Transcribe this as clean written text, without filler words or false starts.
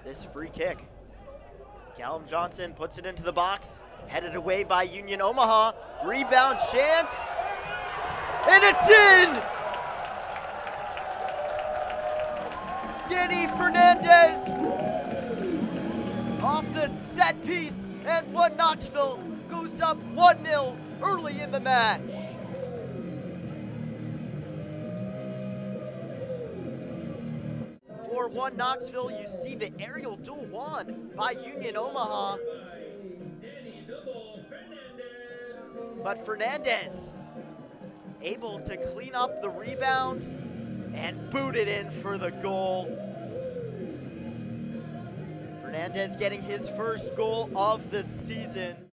this free kick. Callum Johnson puts it into the box, headed away by Union Omaha. Rebound chance, and it's in! Dani Fernández off the set piece, and Knoxville goes up 1-0 early in the match. For Knoxville, you see the aerial duel won by Union Omaha. But Fernández able to clean up the rebound and boot it in for the goal. Fernández getting his first goal of the season.